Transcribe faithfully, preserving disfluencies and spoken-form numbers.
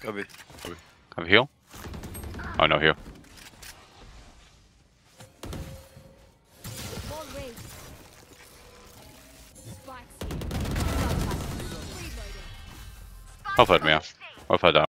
Copy. Copy. Have a heal? Oh, no heal. I'll put me off. I'll put down.